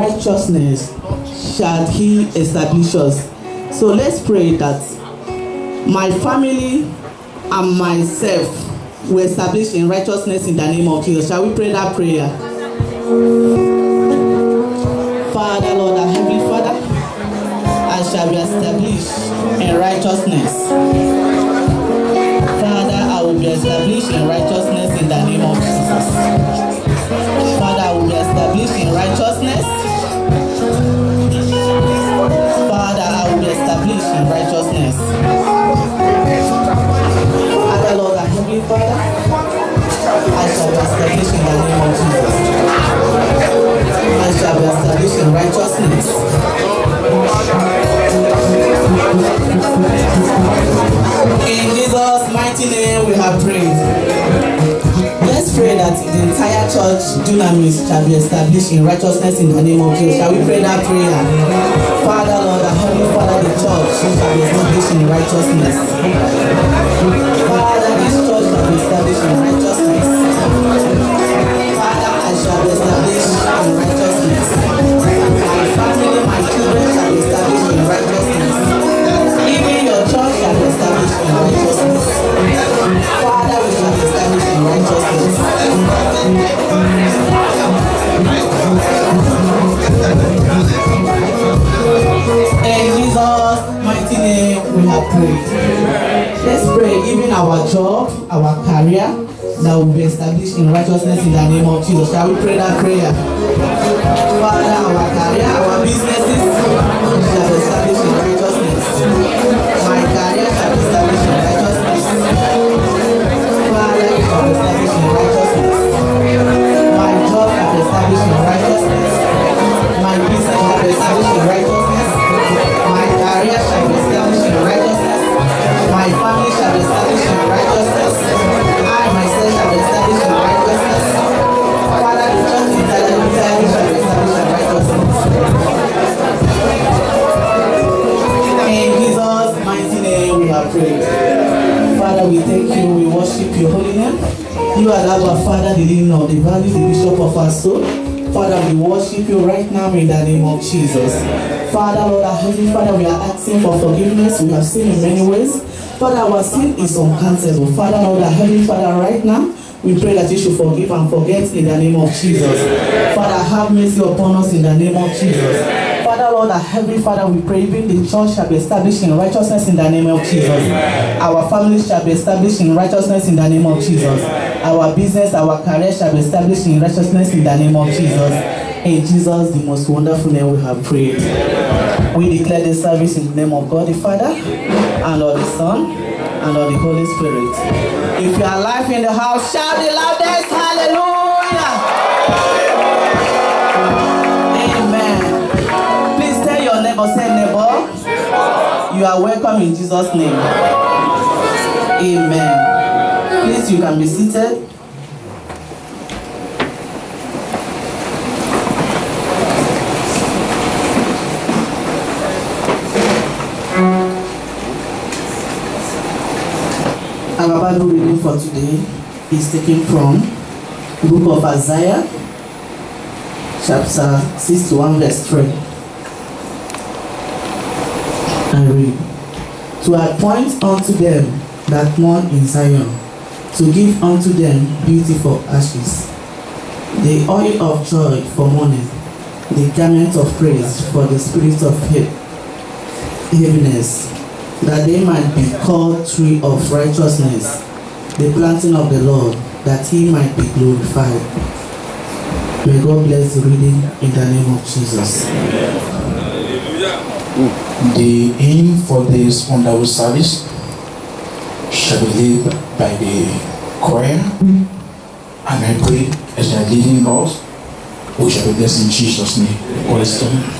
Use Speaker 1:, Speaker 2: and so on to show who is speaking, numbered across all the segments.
Speaker 1: righteousness shall he establish us. So let's pray that my family and myself will establish in righteousness in the name of Jesus. Shall we pray that prayer? Father, Lord, our Heavenly Father, I shall be established in righteousness. Father, I will be established in righteousness in the name of Jesus. Father, I will be established in righteousness. Father, I will be established in righteousness. Father, Lord, our Heavenly Father, I shall be established in the name of Jesus. I shall be established in righteousness. In Jesus' mighty name we have prayed. Let's pray that the entire church, Dunamis, shall be established in righteousness in the name of Jesus. Shall we pray that prayer? Father, Lord, our Heavenly Father, the church shall be established in righteousness. Father, this church shall be established in righteousness. Father, I shall be established in righteousness. My family, my children shall be established in righteousness. Even your church shall be established in righteousness. Father, we shall be established in righteousness. In Jesus' mighty name we have prayed. Let's pray even our job, our career, that will be established in righteousness in the name of Jesus. Shall we pray that prayer? Father, our career, our businesses shall be established in righteousness. My career shall be established in righteousness. Father, it shall be established in righteousness. My job shall be established in righteousness. My business shall be established in righteousness. My career shall be established in righteousness. My family shall be established in righteousness. I myself shall be established in righteousness. Father, the church entirely shall be established in righteousness. In Jesus' mighty name we have prayed. Father, we thank you, we worship your holy name. You are our Father, the leader of the valley, the bishop of our soul. Father, we worship you right now in the name of Jesus. Father, Lord, our Heavenly Father, we are asking for forgiveness. We have sinned in many ways. Father, our sin is uncancellable. Father, Lord, our Heavenly Father, right now, we pray that you should forgive and forget in the name of Jesus. Father, have mercy upon us in the name of Jesus. Father, Lord, our Heavenly Father, we pray even the church shall be established in righteousness in the name of Jesus. Our families shall be established in righteousness in the name of Jesus. Our business, our career shall be established in righteousness in the name of Jesus. In Jesus, the most wonderful name, we have prayed. We declare this service in the name of God the Father, and of the Son, and of the Holy Spirit. If you are alive in the house, shout the loudest hallelujah! Amen. Please tell your neighbor, say neighbor, you are welcome in Jesus' name. Amen. Please, you can be seated. Our Bible reading for today is taken from the book of Isaiah, chapter 61, verse 3. I read, to appoint unto them that mourn in Zion, to give unto them beauty for ashes, the oil of joy for mourning, the garment of praise for the spirit of heaviness, that they might be called tree of righteousness, the planting of the Lord, that he might be glorified. May God bless the reading in the name of Jesus.
Speaker 2: The aim for this wonderful service shall be led by the choir, and I pray as they are leading us, we shall be blessed in Jesus' name. God is done.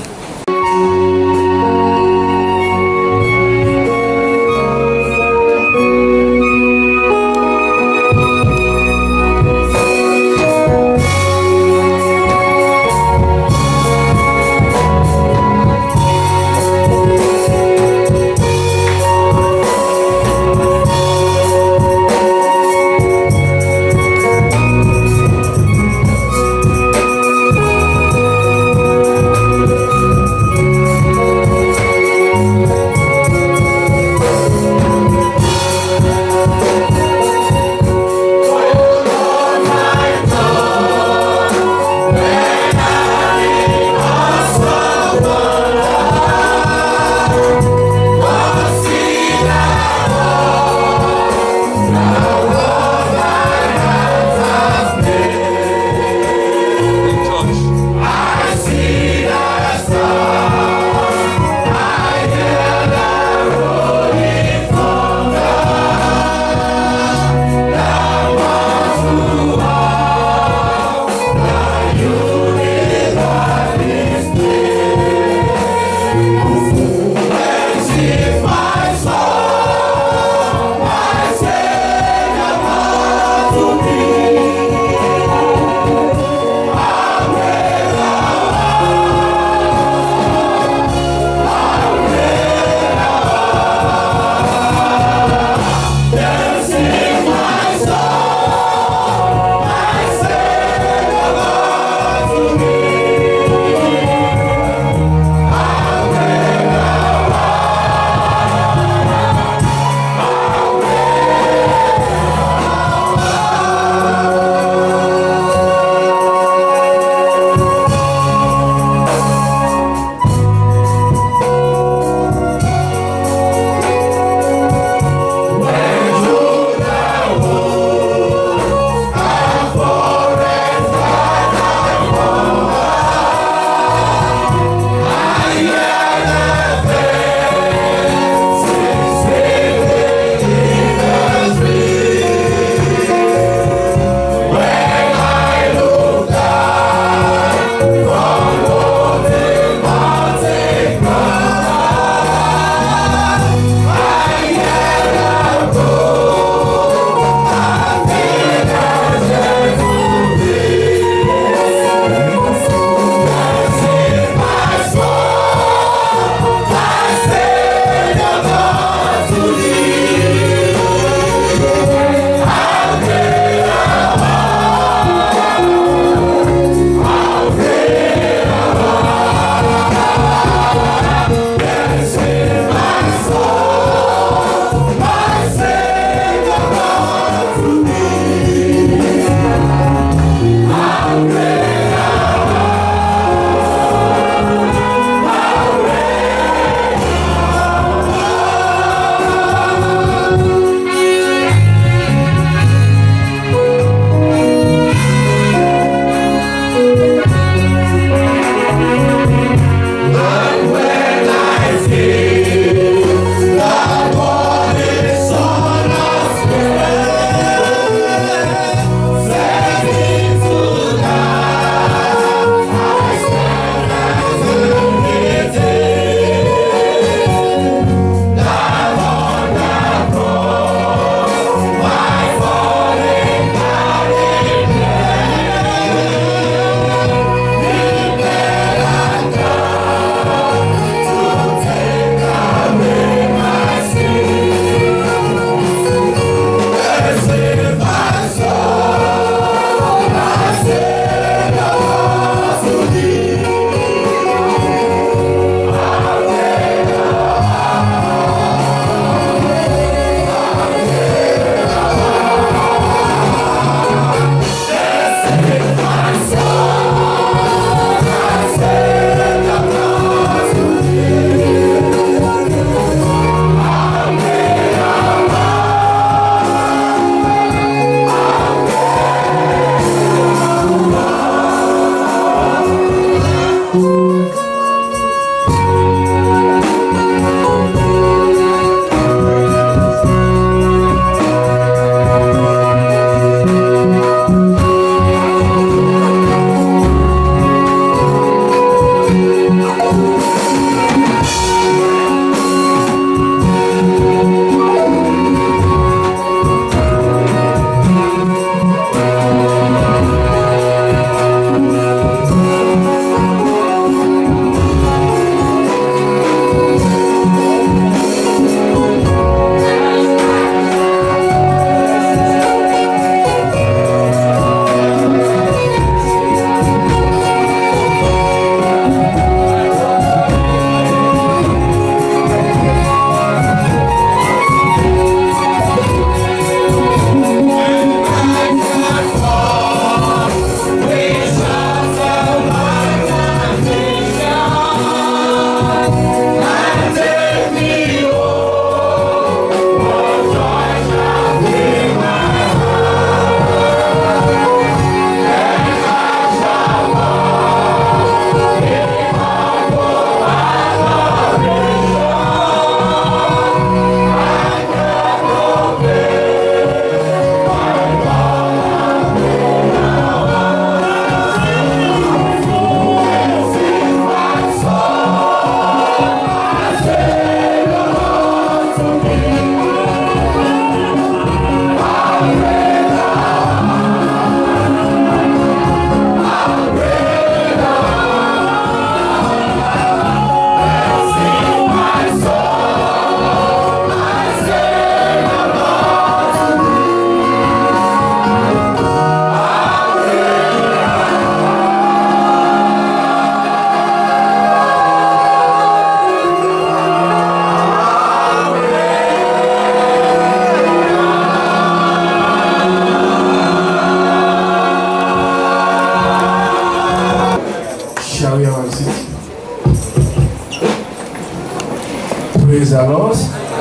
Speaker 2: Praise the Lord.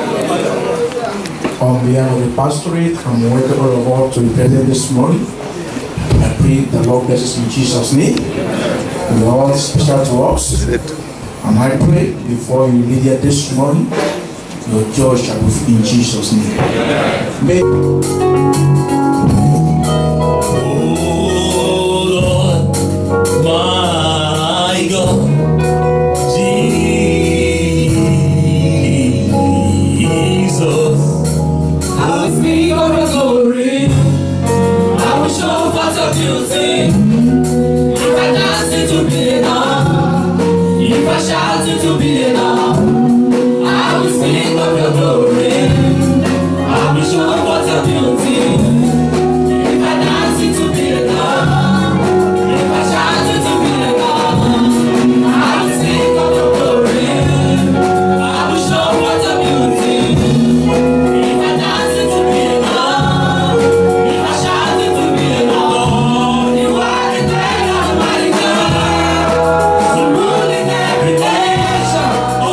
Speaker 2: On behalf of the pastorate, I'm welcome all of all to be present this morning. I pray the Lord blesses in Jesus' name. We are all special to us. And I pray before you leave here this morning, your joy shall be in Jesus' name. May
Speaker 3: my God, Jesus, I will speak of your glory, I will show forth your beauty. If I dance, it will be enough. If I shout, it will be enough. I will speak of your glory, I will show forth your beauty. If I dance, it will be enough. Oh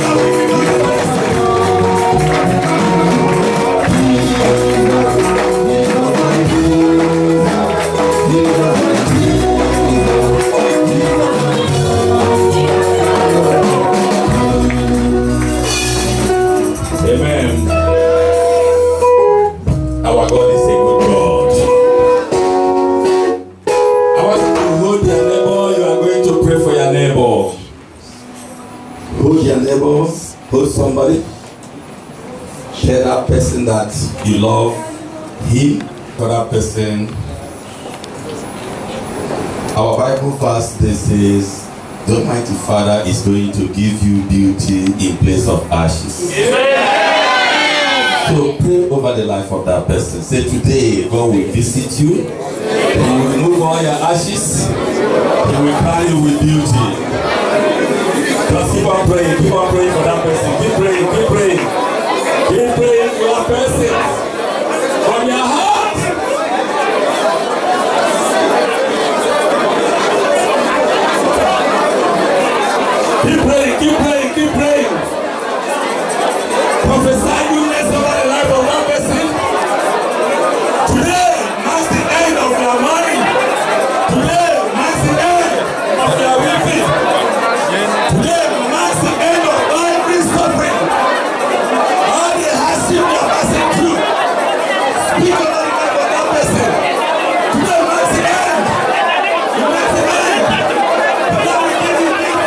Speaker 4: That you love him for that person. Our Bible verse this says the Almighty Father is going to give you beauty in place of ashes. So pray over the life of that person. Say today God will visit you. He will remove all your ashes. He will carry you with beauty. Just keep on praying for that person. Keep praying. Keep praying for that person from your heart. Keep praying. Prophesy goodness over the life of that person. Today marks the end of your money. Today marks the end of your weeping. Today marks the end of every suffering. Speak over the life of that person. Today marks the end. It marks the end. God will give you victory.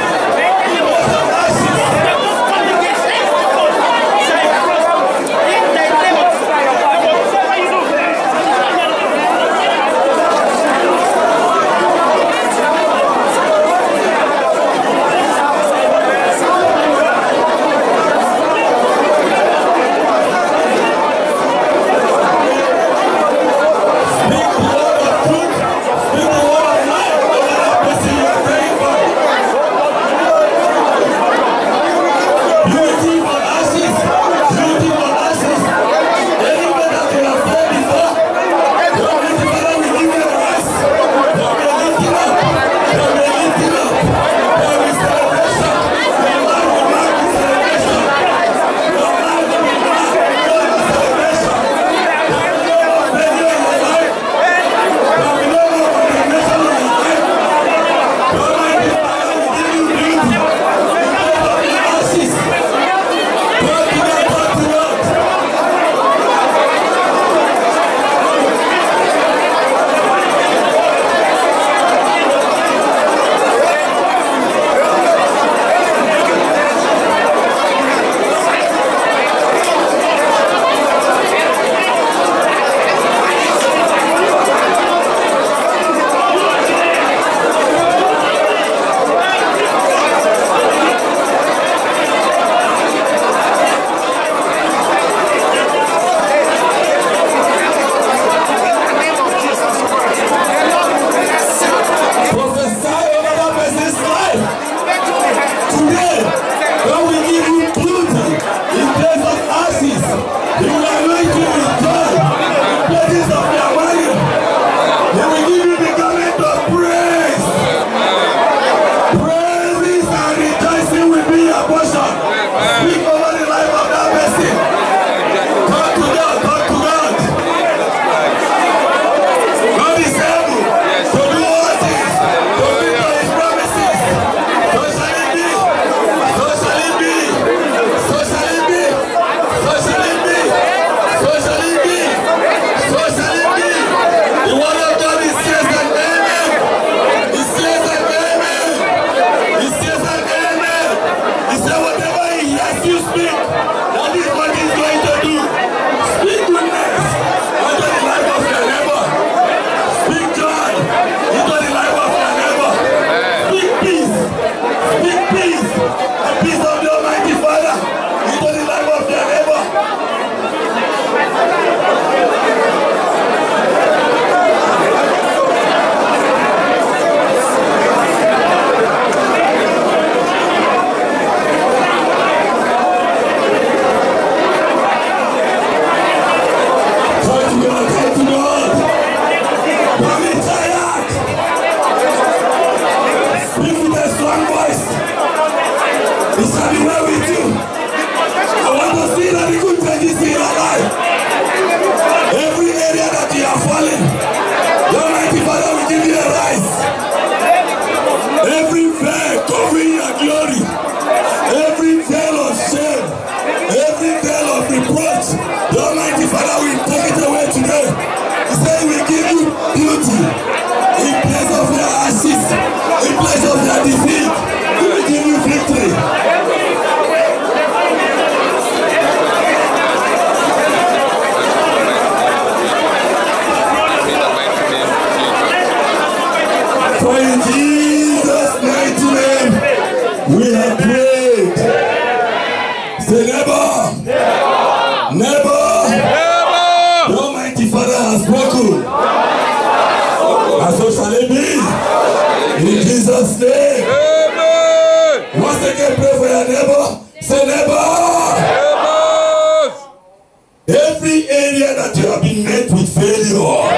Speaker 4: Say never. Never. Never. Never. The Almighty Father has spoken. And so shall it be. In Jesus' name. Amen. Once again, pray for your neighbor. Say never. Never. Every area that you have been met with failure.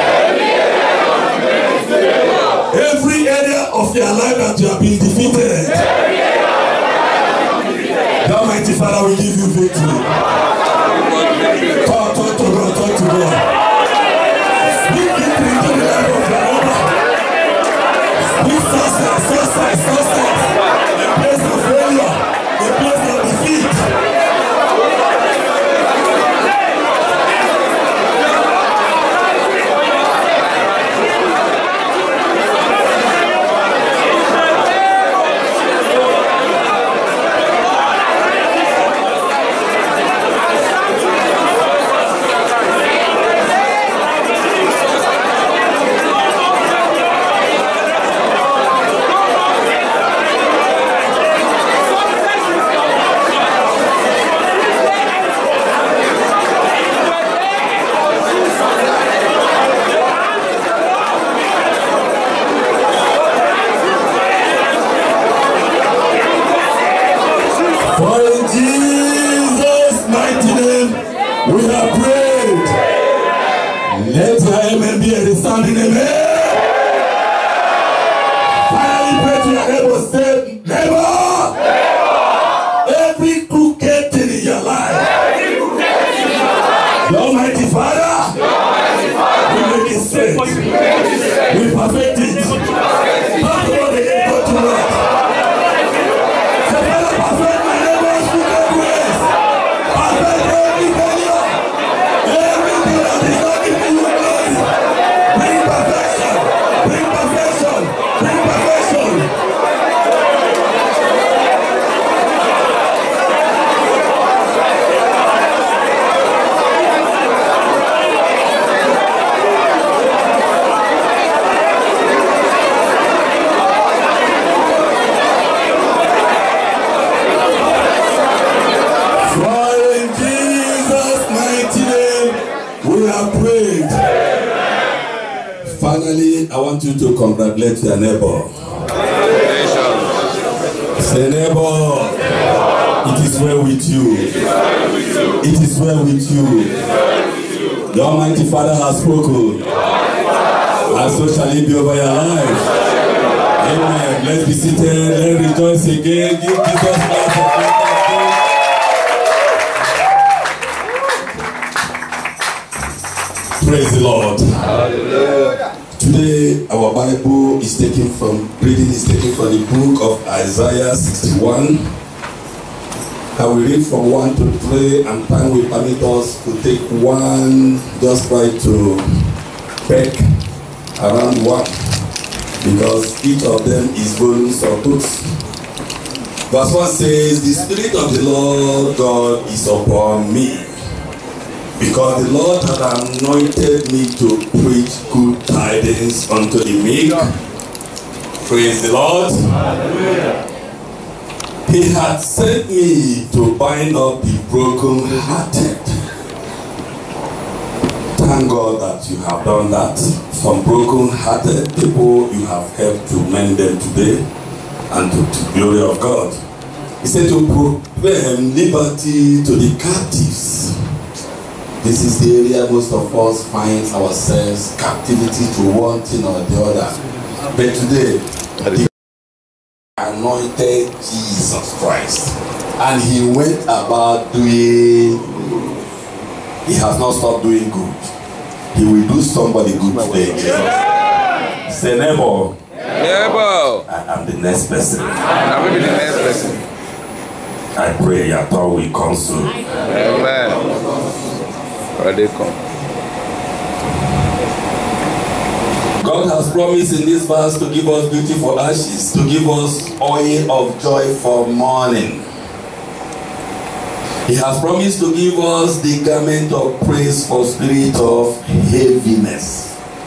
Speaker 4: Every area of your life that you have been defeated. The Almighty Father will give you victory. Talk to God, talk to God. Speak victory into the life of your neighbor. Speak success. A place of failure, a place of defeat. To congratulate your neighbor. Say neighbor, it is well with you. It is well with you. The Almighty Father has spoken. And so shall it be over your life. Amen. Let's be seated. Let's rejoice again. Give Jesus life. Praise the Lord. Hallelujah. Today, our Bible is taken from the book of Isaiah 61. I will read from 1 to 3, and time will permit us to take one, just try to peck around one, because each of them is volumes of books. Verse 1 says, "The Spirit of the Lord God is upon me, because the Lord hath anointed me to preach good tidings unto the meek." Praise the Lord. Hallelujah. He hath sent me to bind up the broken-hearted. Thank God that you have done that. Some broken-hearted people, you have helped to mend them today, and to the glory of God. He said to proclaim liberty to the captives. This is the area most of us find ourselves, captivity to one thing or the other. But today, the anointed Jesus Christ, and he went about doing, he has not stopped doing good. He will do somebody good today. Jesus. Say neighbor. Neighbor. I am the next person. I will be the next person. I pray your thought will come soon. Amen. Ready, come. God has promised in this verse to give us beauty for ashes, to give us oil of joy for mourning. He has promised to give us the garment of praise for spirit of heaviness.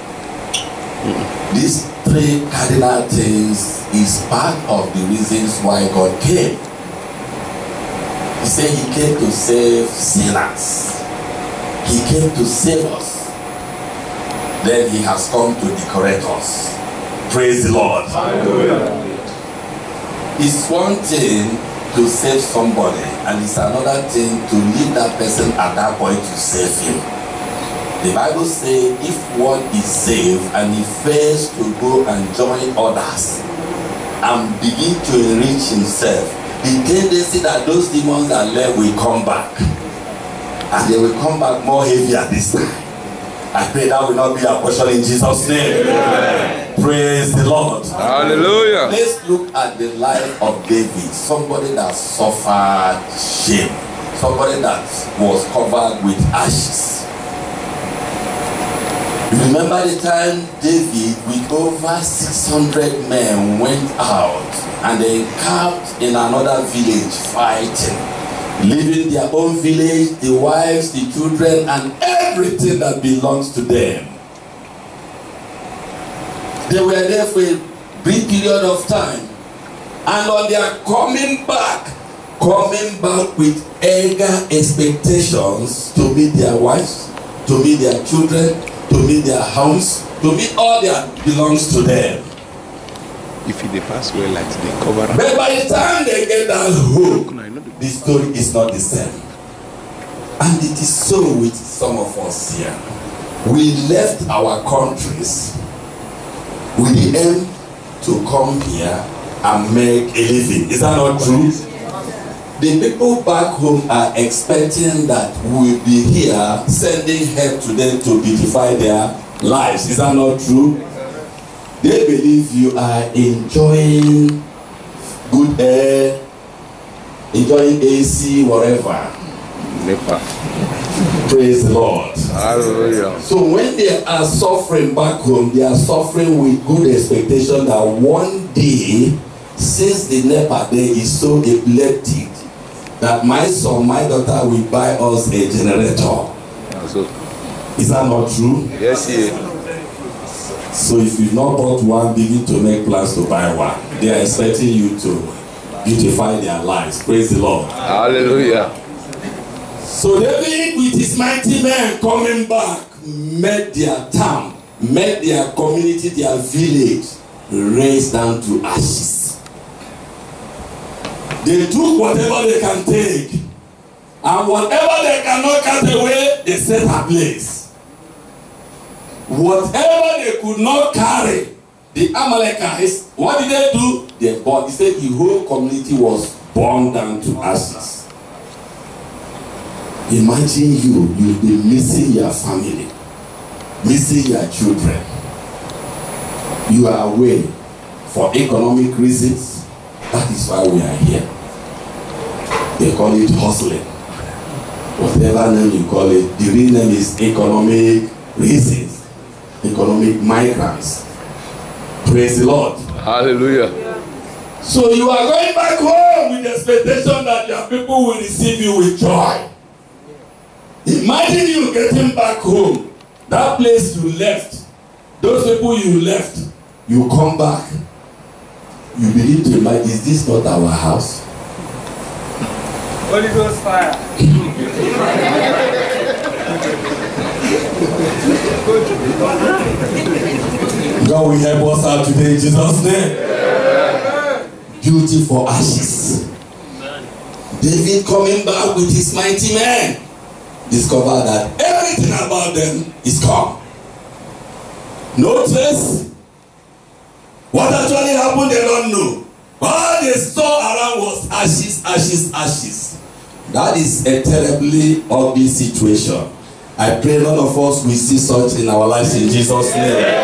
Speaker 4: These three cardinal things is part of the reasons why God came. He said he came to save sinners. He came to save us. Then he has come to decorate us. Praise the Lord. Hallelujah. It's one thing to save somebody, and it's another thing to leave that person at that point to save him. The Bible says if one is saved and he fails to go and join others and begin to enrich himself, the tendency that those demons that left will come back, and they will come back more heavier this time. I pray that will not be our portion in Jesus' name. Amen. Praise the Lord. Hallelujah. Let's look at the life of David, somebody that suffered shame, somebody that was covered with ashes. Remember the time David with over 600 men went out and they encamped in another village fighting, leaving their own village, the wives, the children, and everything that belongs to them. They were there for a brief period of time, and on their coming back with eager expectations to meet their wives, to meet their children, to meet their homes, to meet all that belongs to them.
Speaker 5: If they pass well, like they cover up.
Speaker 4: But by the time they get that home, the story is not the same. And it is so with some of us here. We left our countries with the aim to come here and make a living. Is that not true? The people back home are expecting that we will be here sending help to them to beautify their lives. Is that not true? They believe you are enjoying good air, enjoying AC, whatever.
Speaker 5: Never.
Speaker 4: Praise the Lord.
Speaker 5: Hallelujah.
Speaker 4: So when they are suffering back home, they are suffering with good expectation that one day, since the NEPA day is so epileptic, that my son, my daughter will buy us a generator. Is that not true?
Speaker 5: Yes, yeah.
Speaker 4: So if you've not bought one, begin to make plans to buy one. They are expecting you to beautify their lives. Praise the Lord.
Speaker 5: Hallelujah.
Speaker 4: So David with his mighty men coming back met their town, met their community, their village raised down to ashes. They took whatever they can take, and whatever they cannot cut away, they set ablaze. Whatever they could not carry, the Amalekites, what did they do? They burned. He said the whole community was burned down to ashes. Imagine you'll be missing your family, missing your children. You are away for economic reasons. That is why we are here. They call it hustling. Whatever name you call it, the real name is economic reasons, economic migrants. Praise the Lord.
Speaker 5: Hallelujah.
Speaker 4: So you are going back home with the expectation that your people will receive you with joy. Imagine you getting back home, that place you left, those people you left, you come back, you begin to imagine, is this not our house?
Speaker 3: Holy Ghost fire.
Speaker 4: God will help us out today in Jesus' name. Beauty for ashes. David coming back with his mighty men discovered that everything about them is gone. No trace. What actually happened, they don't know. All they saw around was ashes, ashes, ashes. That is a terribly ugly situation. I pray none of us will see such in our lives in Jesus' name.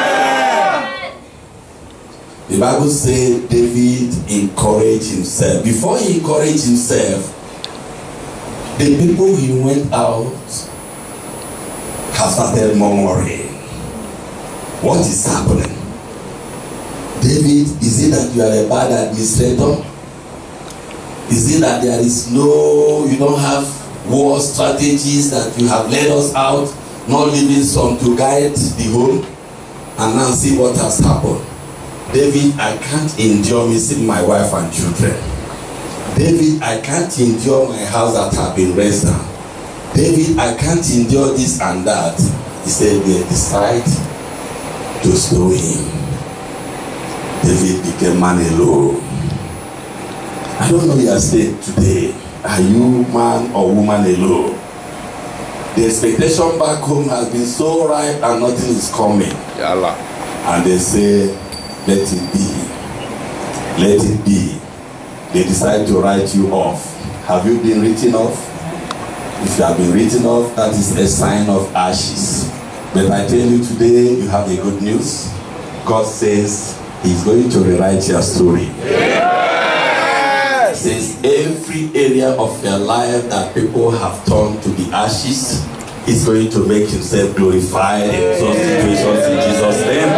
Speaker 4: The Bible says David encouraged himself. Before he encouraged himself, the people he went out have started murmuring. What is happening? David, is it that you are a bad administrator? Is it that there is you don't have war strategies, that you have led us out, not leaving some to guide the home? And now see what has happened. David, I can't endure missing my wife and children. David, I can't endure my house that have been raised down. David, I can't endure this and that. He said they decide to stone him. David became man alone. I don't know your state today. Are you man or woman alone? The expectation back home has been so ripe and nothing is coming.
Speaker 5: Yalla.
Speaker 4: And they say, let it be. Let it be. They decide to write you off. Have you been written off? If you have been written off, that is a sign of ashes. But I tell you today, you have a good news. God says He's going to rewrite your story. Yes. He says every area of your life that people have turned to be ashes, He's going to make Himself glorified in those situations in Jesus' name.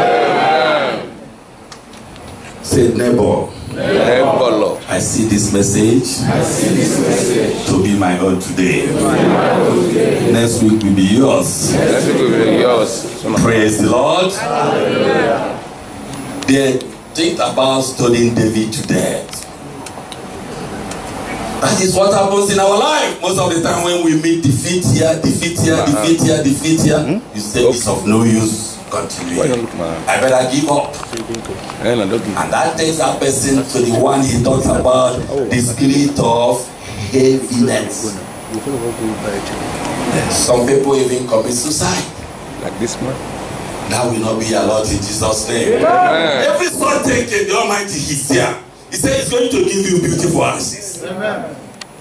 Speaker 4: Say, neighbor, I see this message to be my own today. Next week will be yours. Praise the Lord. They think about studying David to death. That is what happens in our life. Most of the time when we meet defeat here, defeat here, defeat here, defeat here, you say it's of no use. Continue. I better give up. And that takes that person to the one he talks about, the spirit of heaviness. Some people even commit suicide.
Speaker 5: Like this man.
Speaker 4: That will not be allowed in Jesus' name. Every son taken, the Almighty is here. He said He's going to give you beautiful ashes. Amen.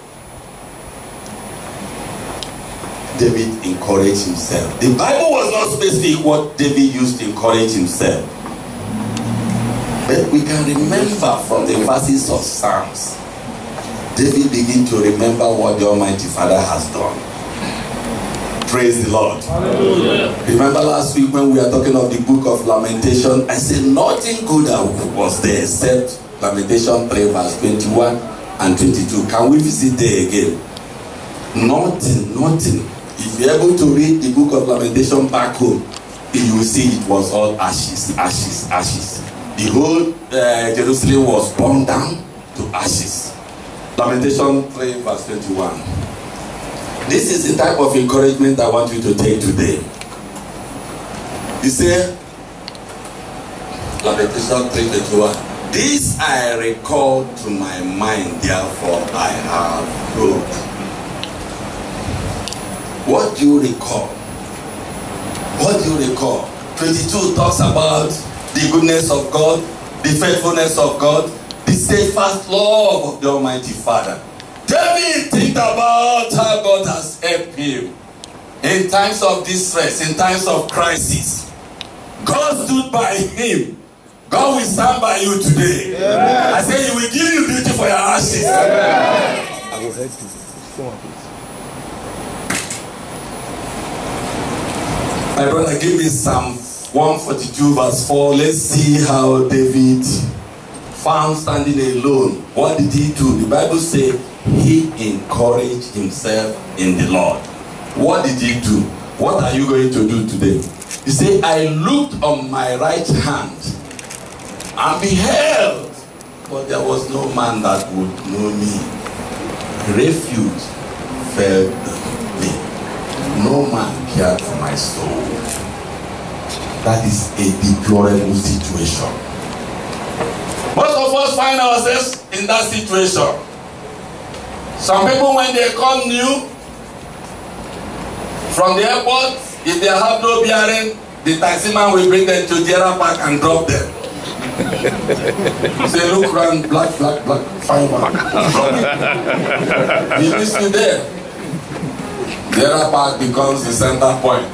Speaker 4: David encouraged himself. The Bible was not specific what David used to encourage himself. But we can remember from the verses of Psalms, David began to remember what the Almighty Father has done. Praise the Lord. Hallelujah. Remember last week when we were talking of the book of Lamentation, I said nothing good was there except Lamentation 3 verse 21 and 22. Can we visit there again? Nothing. If you're able to read the book of Lamentation back home, you will see it was all ashes, ashes, ashes. The whole Jerusalem was burned down to ashes. Lamentation 3 verse 21. This is the type of encouragement I want you to take today. You say, Lamentation 3:21. This I recall to my mind, therefore I have hope. What do you recall? What do you recall? 22 talks about the goodness of God, the faithfulness of God, the steadfast love of the Almighty Father. David think about how God has helped him in times of distress, in times of crisis. God stood by him. God will stand by you today. Amen. I say He will give you beauty for your ashes. Amen. I will help you. Come on, please. My brother, give me Psalm 142 verse 4. Let's see how David found standing alone. What did he do? The Bible says he encouraged himself in the Lord. What did he do? What are you going to do today? He said, I looked on my right hand and beheld, but there was no man that would know me. Refuge failed me. No man cared for my soul. That is a deplorable situation. Most of us find ourselves in that situation. Some people, when they come new from the airport, if they have no bearing, the taxi man will bring them to Jera Park and drop them. Say, look around, black, fine man. He meets you there. Jera Park becomes the center point.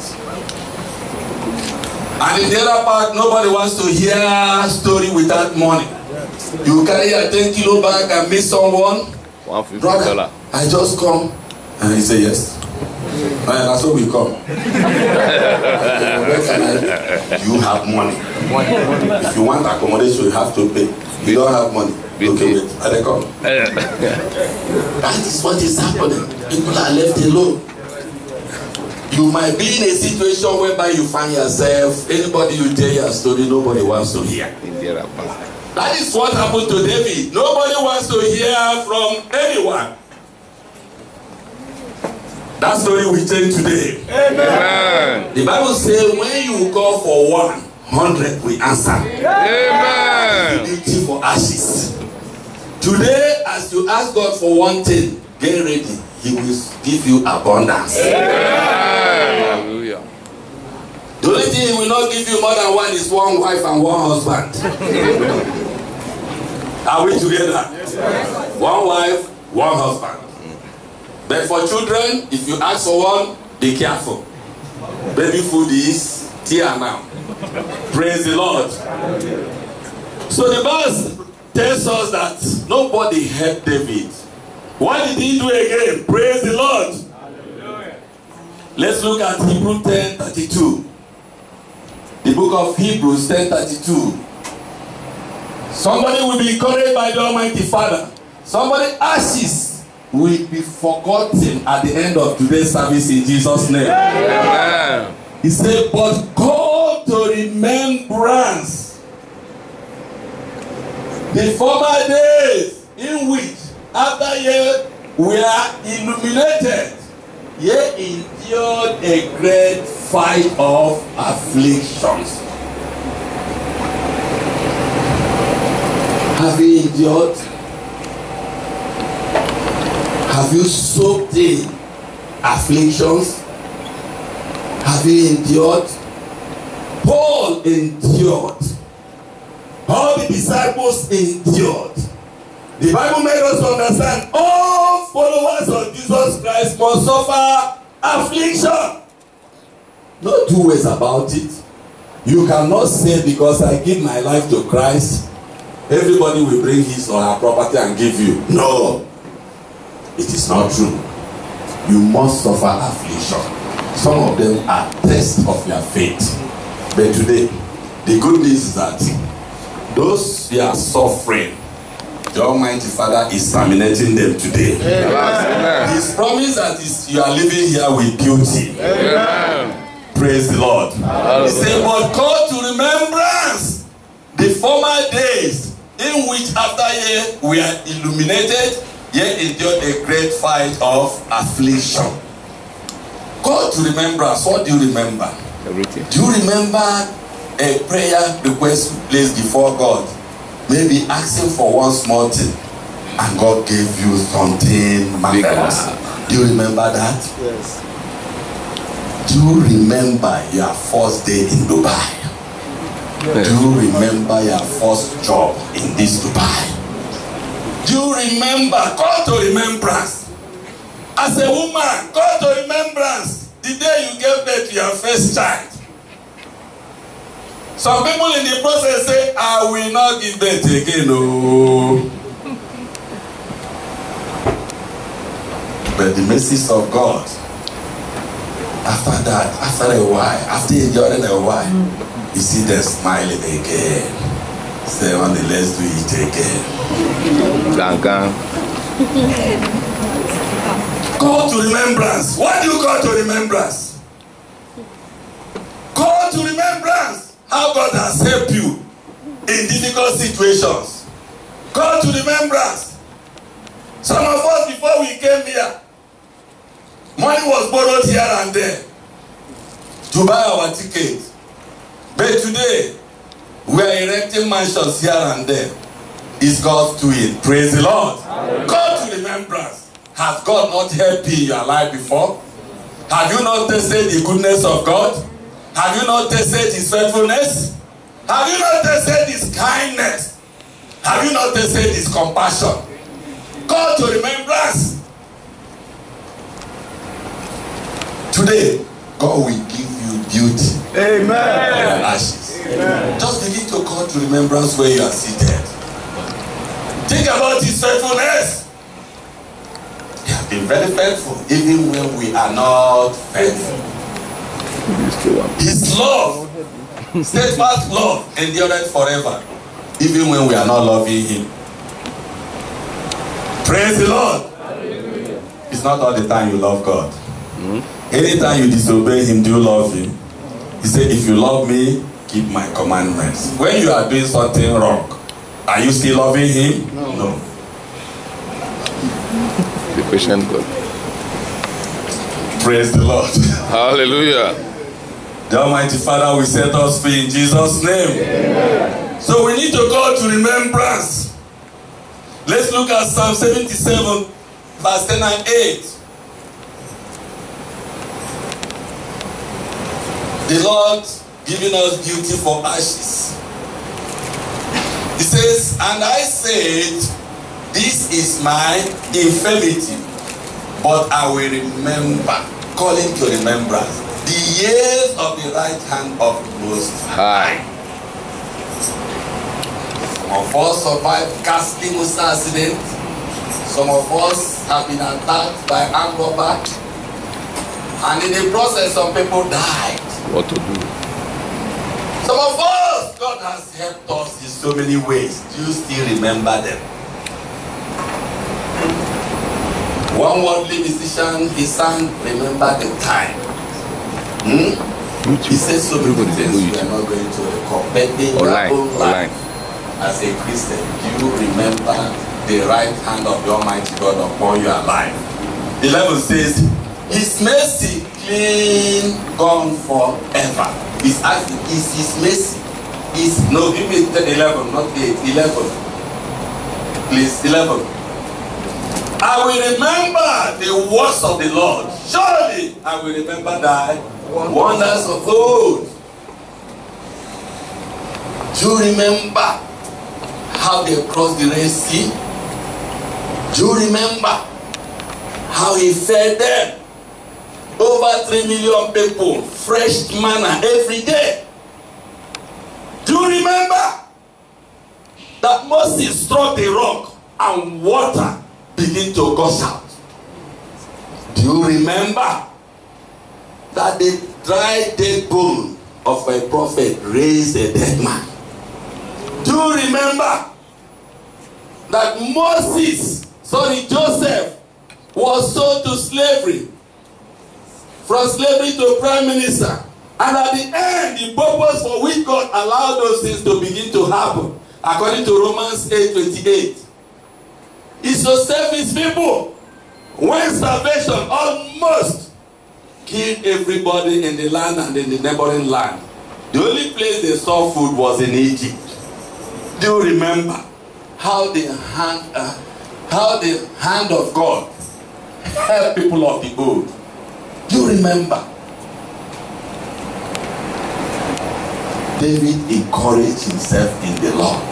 Speaker 4: And in Jera Park, nobody wants to hear a story without money. You carry a 10 kilo bag and meet someone. Brother, I just come. And he say yes. And that's what we come. You have money. If you want accommodation, you have to pay. You don't have money. Okay, wait. And they come. That is what is happening. People are left alone. You might be in a situation whereby you find yourself, anybody you tell your story, nobody wants to hear. That is what happened to David. Nobody wants to hear from anyone. That story will change today.
Speaker 3: Amen.
Speaker 4: The Bible says when you call for 100 we answer.
Speaker 3: Amen.
Speaker 4: Beauty for ashes. Today, as you ask God for one thing, get ready. He will give you abundance.
Speaker 3: Hallelujah.
Speaker 4: The only thing He will not give you more than one is one wife and one husband. Are we together? One wife, one husband. But for children, if you ask for one, be careful. Baby food is here now. Praise the Lord. So the verse tells us that nobody helped David. What did he do again? Praise the Lord. Hallelujah. Let's look at Hebrews 10:32. The book of Hebrews 10:32. Somebody will be encouraged by the Almighty Father. Somebody's ashes will be forgotten at the end of today's service in Jesus' name.
Speaker 3: Amen.
Speaker 4: He said, but call to remembrance the former days in which after ye were illuminated, ye endured a great fight of afflictions. Have you endured? Have you soaked in afflictions? Have you endured? Paul endured. All the disciples endured. The Bible made us understand all followers of Jesus Christ must suffer affliction. No two ways about it. You cannot say because I give my life to Christ, everybody will bring his or her property and give you. No. It is not true. You must suffer affliction. Some of them are tests of your faith. But today, the good news is that those who are suffering, the Almighty Father is terminating them today.
Speaker 3: Amen.
Speaker 4: His promise that you are living here with beauty.
Speaker 3: Amen.
Speaker 4: Praise the Lord.
Speaker 3: Hallelujah.
Speaker 4: He said, but call to remembrance the former days in which after ye we are illuminated, ye endured a great fight of affliction. Call to remembrance. What do you remember?
Speaker 3: Everything.
Speaker 4: Do you remember a prayer request placed before God? Maybe asking for one small thing and God gave you something marvelous. Do you remember that?
Speaker 1: Yes.
Speaker 4: Do you remember your first day in Dubai?
Speaker 3: Yes.
Speaker 4: Do you remember your first job in this Dubai? Do you remember? Call to remembrance. As a woman, call to remembrance the day you gave birth to your first child. Some people in the process say, I will not give birth again. No. But the mercies of God, after that, after a while, after enduring a while, you see them smiling again. Say, only let's do it again.
Speaker 3: Gang.
Speaker 4: Call to remembrance. What do you call to remembrance? Call to remembrance how God has helped you in difficult situations. Call to remembrance. Some of us, before we came here, money was borrowed here and there to buy our ticket. But today, we are erecting mansions here and there. It's God's doing. Praise the Lord. Call to remembrance. Has God not helped you in your life before? Have you not tasted the goodness of God? Have you not tasted His faithfulness? Have you not tasted His kindness? Have you not tasted His compassion? Call to remembrance. Today, God will give you beauty.
Speaker 3: Amen.
Speaker 4: And ashes. Amen. Just begin to call to remembrance where you are seated. Think about His faithfulness. He has been very faithful, even when we are not faithful. His love, steadfast love, endureth forever, even when we are not loving Him. Praise the Lord. Hallelujah. It's not all the time you love God. Anytime you disobey Him, do you love Him? He said, if you love me, keep my commandments. When you are doing something wrong, Are you still loving him? No.
Speaker 5: The patient God.
Speaker 4: Praise the Lord.
Speaker 5: Hallelujah.
Speaker 4: The Almighty Father will set us free in Jesus' name. Amen. So we need to go to remembrance. Let's look at Psalm 77, verse 10 and 8. The Lord giving us beauty for ashes. He says, and I said, this is my infirmity, but I will remember, calling to remembrance, the years of the right hand of the Most High. Some of us survived ghastly accident. Some of us have been attacked by armed robbers. And in the process, some people died.
Speaker 5: What to do?
Speaker 4: Some of us, God has helped us in so many ways. Do you still remember them? One worldly musician, he sang, remember the time. He says so many things we are not going to record. But in your own life, as a Christian, do you remember the right hand of the Almighty God upon your life? 11 says, His mercy clean gone forever. He's asking, is His mercy? No, give me 11, not 8, 11. Please, 11. I will remember the works of the Lord. Surely I will remember thy wonders of old. Do you remember how they crossed the Red Sea? Do you remember how He fed them? Over 3 million people, fresh manna every day. Do you remember that Moses struck the rock and water began to gush out? Do you remember that the dry dead bone of a prophet raised a dead man? Do you remember that Joseph was sold to slavery, from slavery to prime minister, and at the end, the purpose for which God allowed those things to begin to happen, according to Romans 8:28, is to save His people. When starvation almost killed everybody in the land and in the neighboring land, the only place they saw food was in Egypt. Do you remember how the hand of God helped people of the old? Do you remember? David encouraged himself in the Lord.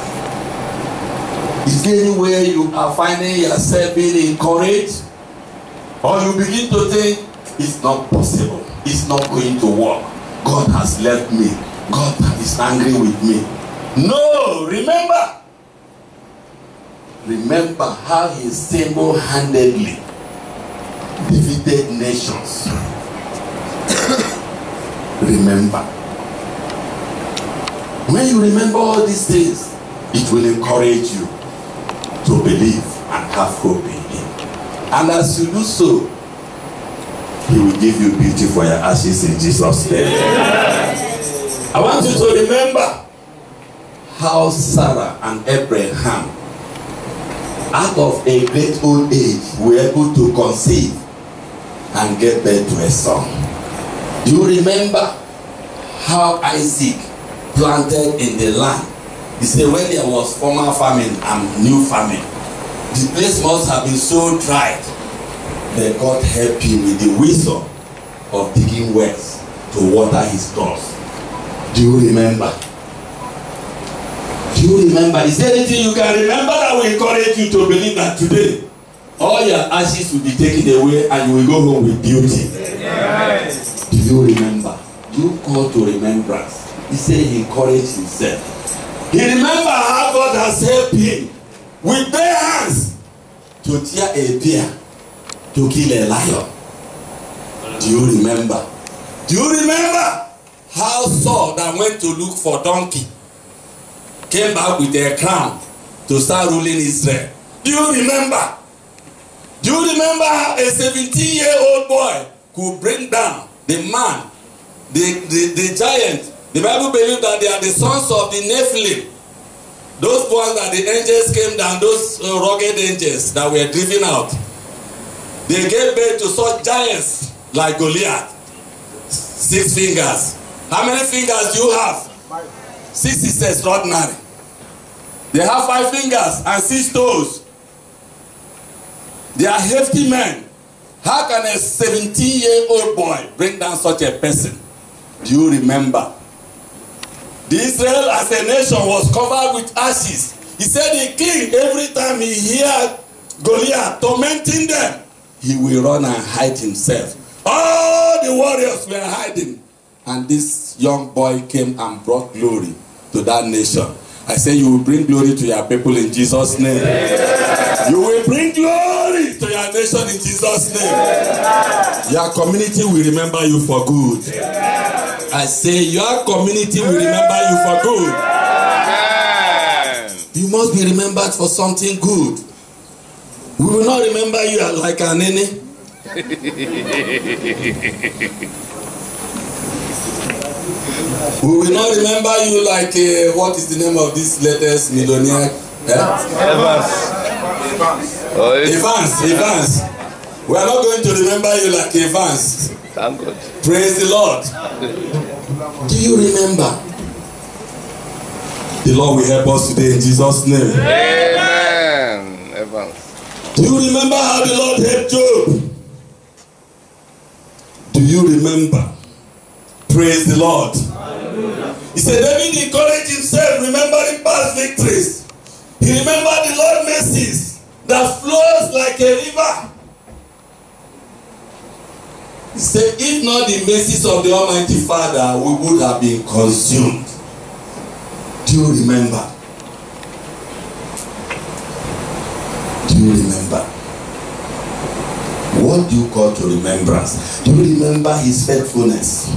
Speaker 4: Is there anywhere you are finding yourself being encouraged? Or you begin to think, it's not possible, it's not going to work, God has left me, God is angry with me? No, remember how He single-handedly defeated nations. Remember. When you remember all these things, it will encourage you to believe and have hope in Him. And as you do so, He will give you beauty for your ashes in Jesus' name. I want you to remember how Sarah and Abraham, out of a great old age, were able to conceive and get birth to a son. Do you remember how Isaac planted in the land? He said when there was former famine and new famine, the place must have been so dried, that God helped him with the wisdom of digging wells to water his crops. Do you remember? Do you remember? Is there anything you can remember that will encourage you to believe that today all your ashes will be taken away and you will go home with beauty? Yes. Do you remember? Do you call to remembrance? He said he encouraged himself. He remembered how God has helped him with bare hands to tear a deer, to kill a lion. Do you remember? Do you remember how Saul that went to look for donkey came back with a crown to start ruling Israel? Do you remember? Do you remember how a 17-year-old boy could bring down the man, the giant? The Bible believes that they are the sons of the Nephilim. Those ones that the angels came down, those rugged angels that were driven out, they gave birth to such giants like Goliath. 6 fingers. How many fingers do you have? 6 is extraordinary. They have 5 fingers and 6 toes. They are hefty men. How can a 17-year-old boy bring down such a person? Do you remember? The Israel as a nation was covered with ashes. He said the king, every time he heard Goliath tormenting them, he will run and hide himself. All the warriors were hiding. And this young boy came and brought glory to that nation. I say you will bring glory to your people in Jesus' name. You will bring glory to your nation in Jesus' name. Your community will remember you for good. I say your community will remember you for good. You must be remembered for something good. We will not remember you like an enemy. We will not remember you like what is the name of this latest millionaire? Evans. We are not going to remember you like Evans.
Speaker 5: Thank God.
Speaker 4: Praise the Lord. Do you remember? The Lord will help us today in Jesus' name.
Speaker 5: Amen. Evans.
Speaker 4: Do you remember how the Lord helped Job? Do you remember? Praise the Lord. He said David encouraged himself, remembering past victories. He remembered the Lord's mercies that flows like a river. He said, if not the mercies of the Almighty Father, we would have been consumed. Do you remember? Do you remember? What do you call to remembrance? Do you remember his faithfulness?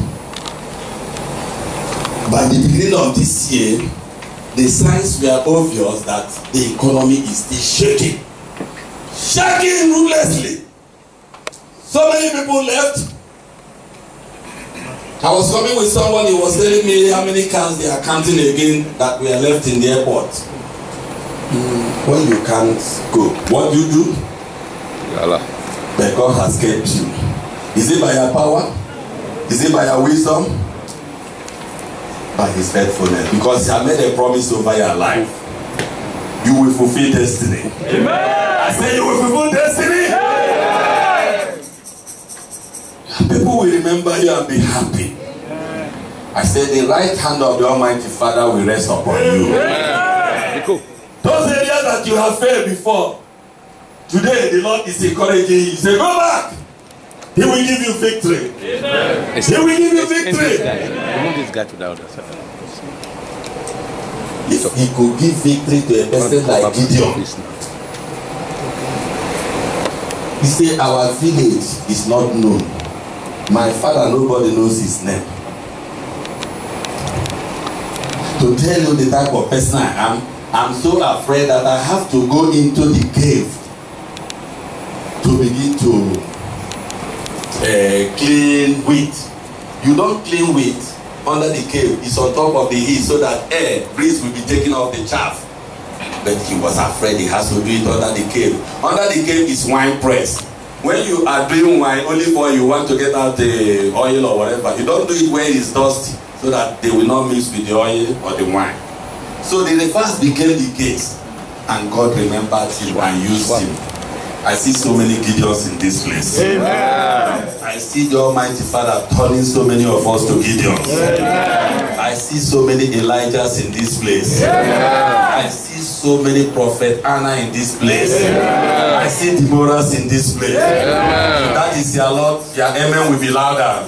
Speaker 4: By the beginning of this year, the signs were obvious that the economy is still shaking. Shaking ruthlessly. So many people left. I was coming with someone, he was telling me how many cars they are counting again that were left in the airport. When you can't go, what do you do? But God has kept you. Is it by your power? Is it by your wisdom? By his faithfulness. Because he has made a promise over your life. You will fulfill destiny. Amen. I say you will fulfill destiny. Amen. People will remember you and be happy. I say the right hand of the Almighty Father will rest upon you. Amen. Those areas that you have failed before, today the Lord is encouraging you. Say, go back. He will give you victory. Amen. He will give you victory.
Speaker 5: Remove this guy to the other side.
Speaker 4: If he could give victory to a person like Gideon, he said, our village is not known. My father, nobody knows his name. To tell you the type of person I am, I'm so afraid that I have to go into the cave to begin to clean wheat. You don't clean wheat under the cave. It's on top of the heat so that breeze will be taken off the chaff. But he was afraid he has to do it under the cave. Under the cave is wine press. When you are doing wine, only for you want to get out the oil or whatever. You don't do it where it's dusty so that they will not mix with the oil or the wine. So the reverse became the case, and God remembered him and used him. I see so many Gideons in this place. Amen. I see the Almighty Father turning so many of us to Gideons. Amen. I see so many Elijahs in this place. Amen. I see so many Prophet Anna in this place. Amen. I see Deborahs in this place. Amen. That is your Lord. Your amen will be louder.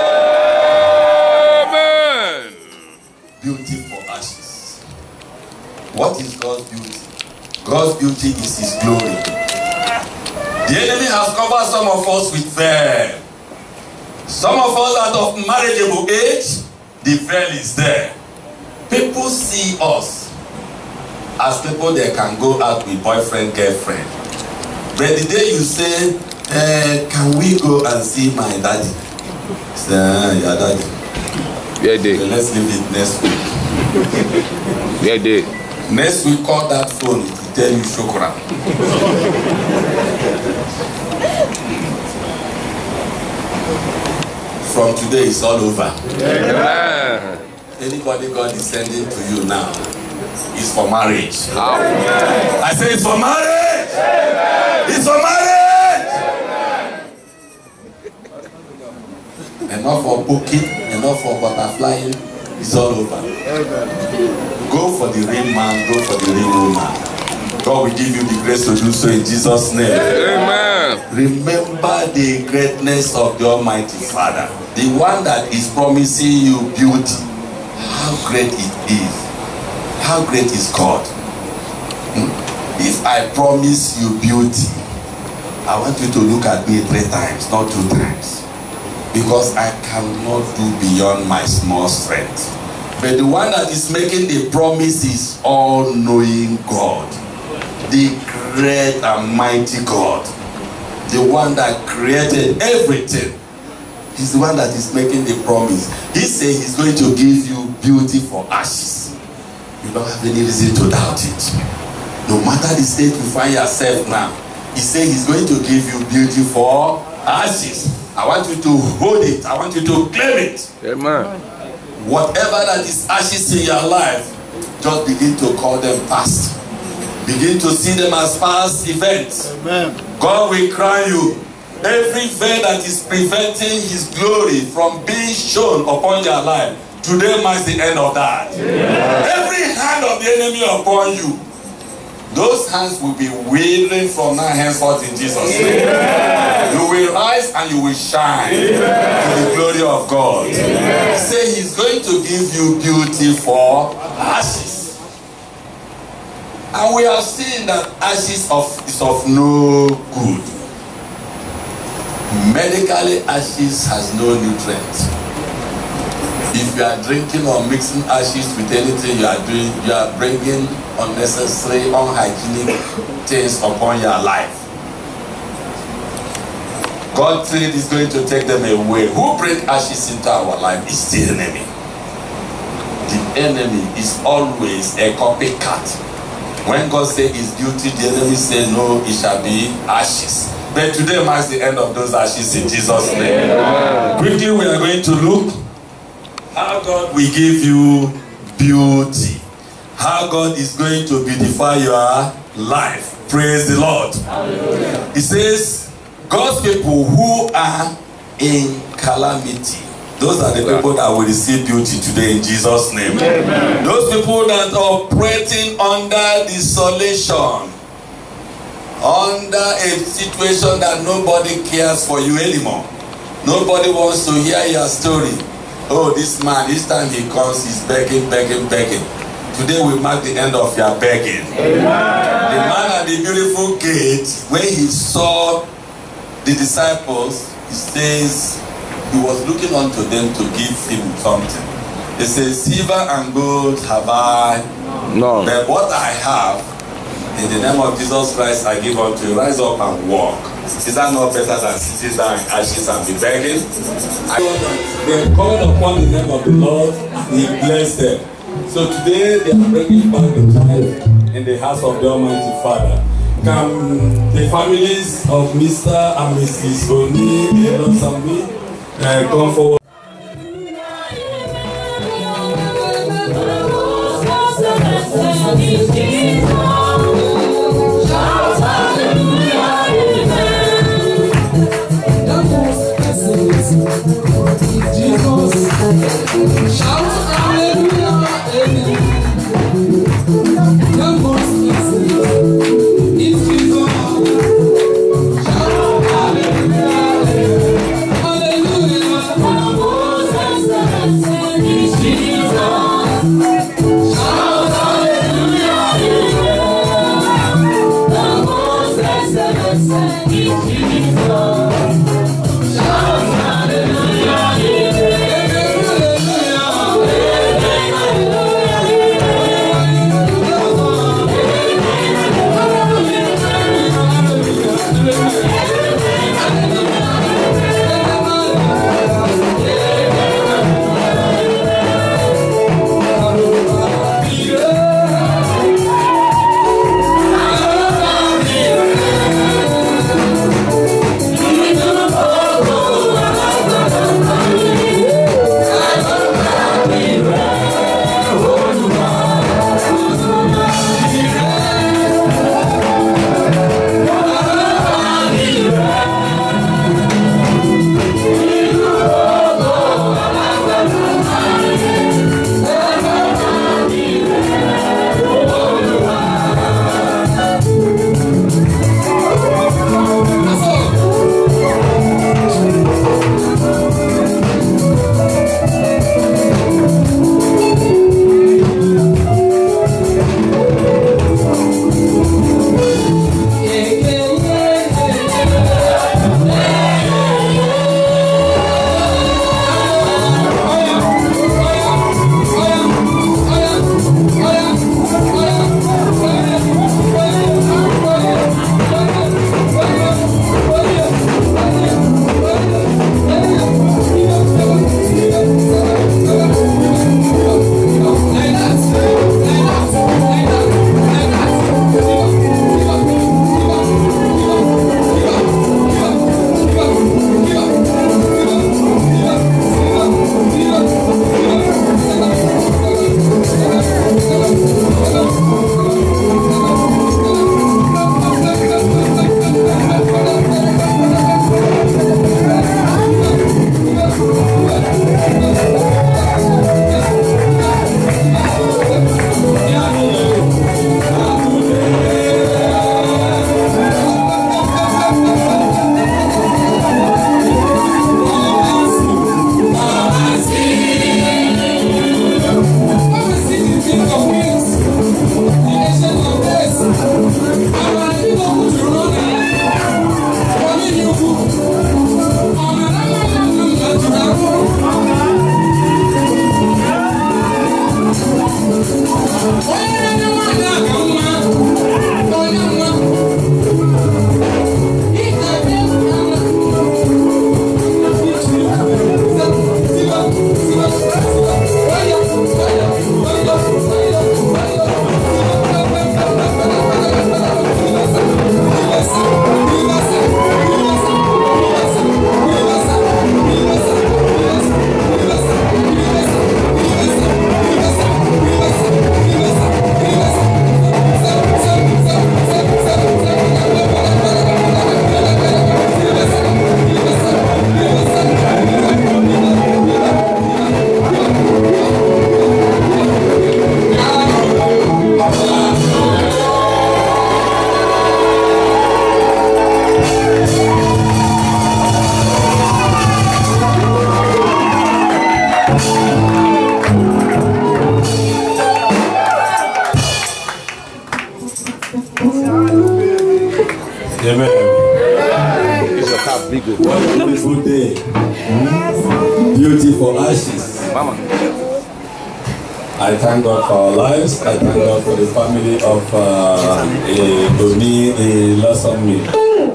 Speaker 4: Amen. Beauty for ashes. What is God's beauty? God's beauty is his glory. The enemy has covered some of us with veil. Some of us out of marriageable age, the veil is there. People see us as people that can go out with boyfriend, girlfriend. But the day you say, can we go and see my daddy? Say, your daddy.
Speaker 5: Yeah, day.
Speaker 4: So let's leave it next week.
Speaker 5: Yeah, day.
Speaker 4: Next week, call that phone to tell you shukran. From today, it's all over.
Speaker 5: Amen.
Speaker 4: Anybody God is sending to you now is for marriage. I say it's for marriage. It's for marriage. Enough for booking, enough for butterflying. It's all over. Go for the real man, go for the real woman. God will give you the grace to do so in Jesus' name.
Speaker 5: Amen.
Speaker 4: Remember the greatness of the Almighty Father, the one that is promising you beauty. How great it is. How great is God. If I promise you beauty, I want you to look at me 3 times, not 2 times. Because I cannot do beyond my small strength. But the one that is making the promise is all-knowing God. The great and mighty God. The one that created everything. He's the one that is making the promise. He says he's going to give you beauty for ashes. You don't have any reason to doubt it. No matter the state you find yourself now, he says he's going to give you beauty for ashes. I want you to hold it. I want you to claim it.
Speaker 5: Amen.
Speaker 4: Whatever that is ashes in your life, just begin to call them past. Begin to see them as past events. Amen. God will crown you. Every veil that is preventing his glory from being shown upon your life, today marks the end of that. Amen. Every hand of the enemy upon you, those hands will be wavering from now henceforth in Jesus' name. Amen. You will rise and you will shine. Amen. To the glory of God. Amen. Say he's going to give you beauty for ashes. And we are seeing that ashes is of no good. Medically, ashes has no nutrients. If you are drinking or mixing ashes with anything you are doing, you are bringing unnecessary, unhygienic things upon your life. God said is going to take them away. Who brings ashes into our life is the enemy. The enemy is always a copycat. When God said his beauty, the enemy said no, it shall be ashes. But today marks the end of those ashes in Jesus' name. Amen. Quickly we are going to look how God will give you beauty. How God is going to beautify your life. Praise the Lord. Hallelujah. He says, God's people who are in calamity, those are the people that will receive beauty today in Jesus' name. Amen. Those people that are operating under desolation, under a situation that nobody cares for you anymore. Nobody wants to hear your story. Oh, this man, each time he comes, he's begging, begging, begging. Today we mark the end of your begging. Amen. The man at the beautiful gate, when he saw the disciples, he says, he was looking unto them to give him something. He says, silver and gold have I none. But what I have, in the name of Jesus Christ, I give unto you. Rise up and walk. Is that not better than sitting down in ashes and be begging? They called upon the name of the Lord, he blessed them. So today they are bringing back the child in the house of the Almighty Father. Can the families of Mr. and Mrs. Oni, and me, come forward?
Speaker 3: Jesus.
Speaker 4: day. Beauty for ashes. I thank God for our lives. I thank God for the family of Doni, lost on me.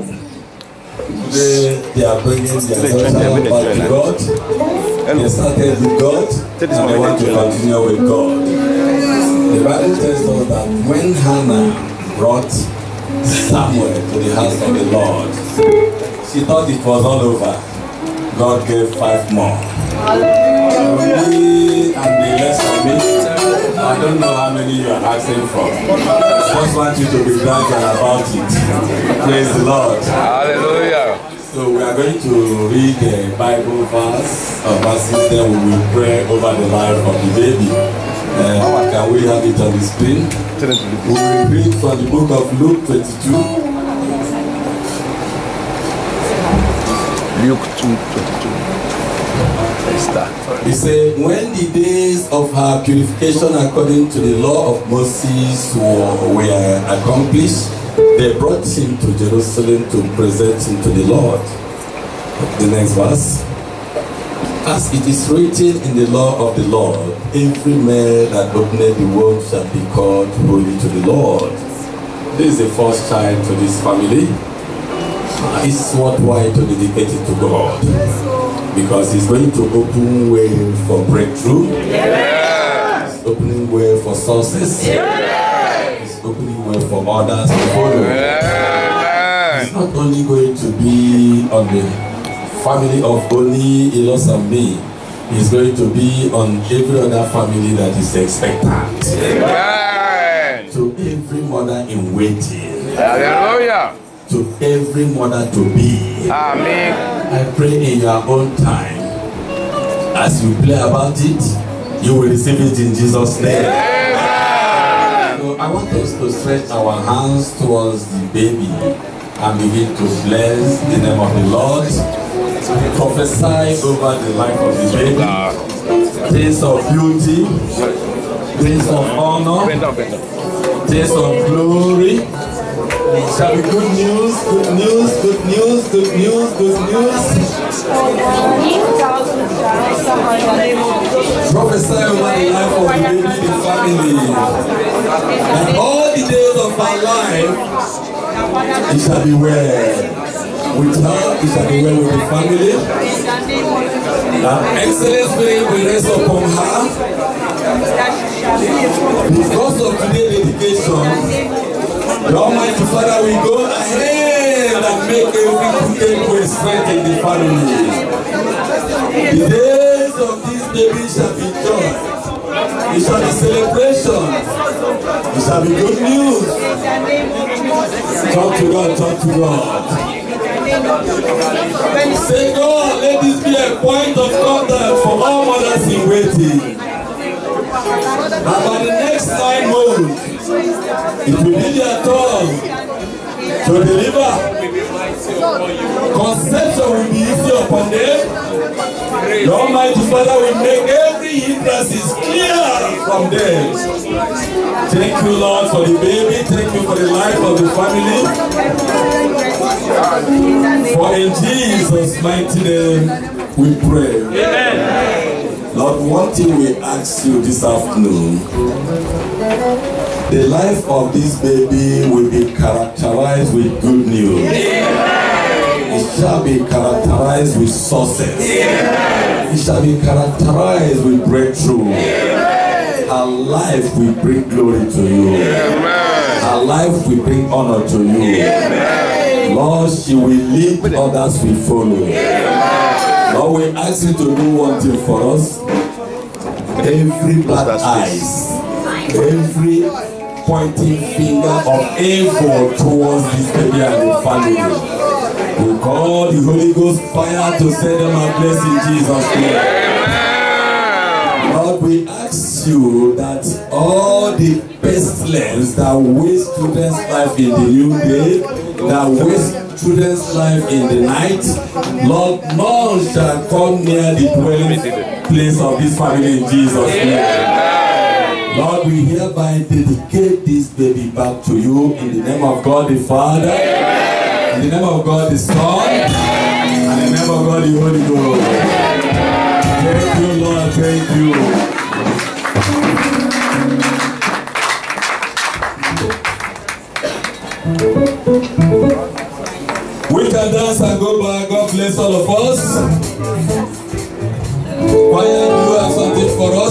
Speaker 4: Today they are bringing their daughter back to God. They started with God and they want to continue with God. The Bible tells us that when Hannah brought Samuel to the house of the Lord, she thought it was all over. God gave 5 more. Me and the rest of me, I don't know how many you are asking for. I just want you to be glad about it. Praise the Lord. Hallelujah. So we are going to read the Bible verse or verses, then we will pray over the life of the baby. Can we have it on the screen? We will read from the book of Luke 22.
Speaker 5: Luke 2:22. Let's start.
Speaker 4: He said, when the days of her purification according to the law of Moses were accomplished, they brought him to Jerusalem to present him to the Lord. The next verse. As it is written in the law of the Lord, every man that openeth the womb shall be called holy to the Lord. This is the first child to this family. It's worthwhile to dedicate it to God because He's going to open way for breakthrough. Yes. He's opening way for success. Yes. He's opening way for others to follow. Yes. It's not only going to be on the family of only Elos and me. He's going to be on every other family that is expectant. Amen. To every mother in waiting. Hallelujah. To every mother to be. Amen. I pray in your own time, as you play about it, you will receive it in Jesus' name. Amen. So I want us to stretch our hands towards the baby and begin to bless the name of the Lord. Prophesy over the life of the baby. Taste of beauty, taste of honor, taste of glory. Shall be good news, good news, good news, good news, good news. Prophesy over the life of the baby, the family. And all the days of our life, it shall be well. With her, it shall be well with the family. An excellent spirit will rest upon her. Because of today's dedication, the Almighty Father will go ahead and make every crooked way straight in the family. The days of this baby shall be joy. It shall be celebration. It shall be good news. Talk to God, talk to God. Say, God, let this be a point of contact for all mothers in waiting. And for the next 9 months, it will be their turn to deliver. Conception will be easy upon them. The Almighty Father will make every hindrance clear from them. Thank you, Lord, for the baby. Thank you for the life of the family. For in Jesus' mighty name we pray. Amen. Lord, one thing we ask you this afternoon. The life of this baby will be characterized with good news. Amen. It shall be characterized with success. Amen. It shall be characterized with breakthrough. Amen. Her life will bring glory to you. Amen. Her life will bring honor to you. Amen. Lord, she will lead, others will follow. Amen. Lord, we ask you to do one thing for us. Every bad eyes, every pointing finger of evil towards this baby and the family, we call the Holy Ghost fire to set them ablaze in Jesus' name. Lord, we ask you that all the pestilence that waste children's life in the new day, that waste children's life in the night, Lord, none shall come near the dwelling place of this family in Jesus' name. Lord, we hereby dedicate this baby back to you in the name of God the Father, in the name of God the Son, and in the name for God the Holy Ghost. Thank you, Lord. Thank you. We can dance and go back. God bless all of us. Choir, do you have something for us?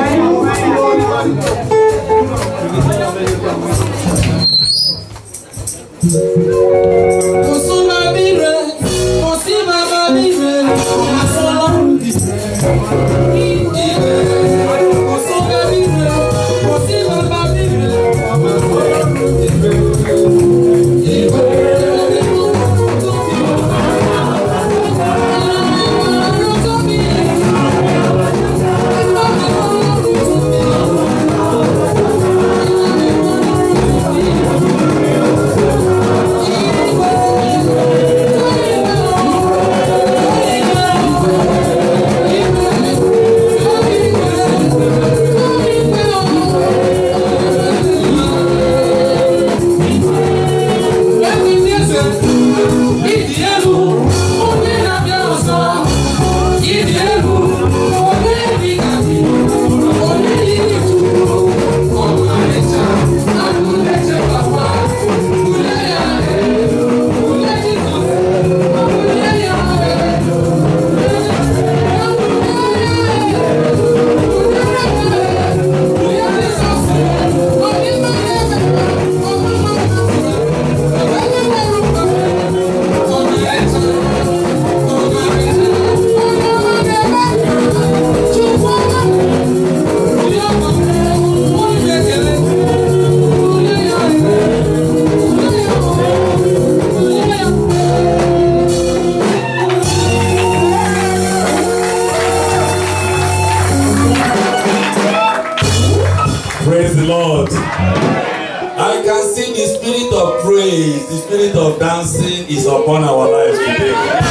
Speaker 4: Praise the Lord. I can see the spirit of praise, the spirit of dancing is upon our lives today.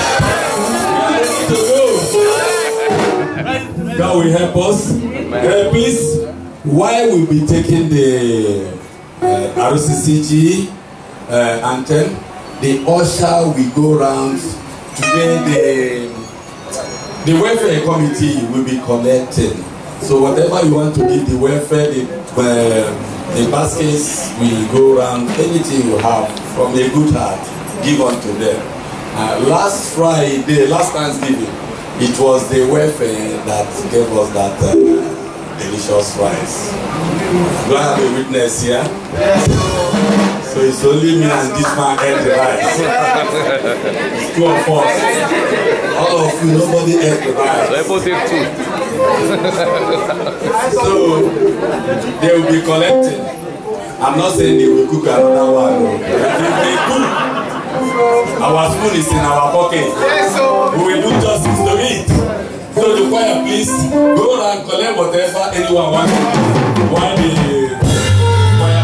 Speaker 4: God will help us. Please, while we'll be taking the RCCG anthem, the usher will go around. Today the welfare committee will be collecting. So whatever you want to give the welfare, the baskets will go around. Anything you have from a good heart, give unto them. Last Friday, last Thanksgiving, it was the welfare that gave us that delicious rice. Do I have a witness here? Yes. So it's only me and this man ate the rice. It's two of us. All of you, nobody ate the rice. So they will be collecting. I'm not saying they will cook another one. They cook. Our spoon is in our pocket. We will do justice to it. So the choir, please go and collect whatever anyone wants to do. While the choir.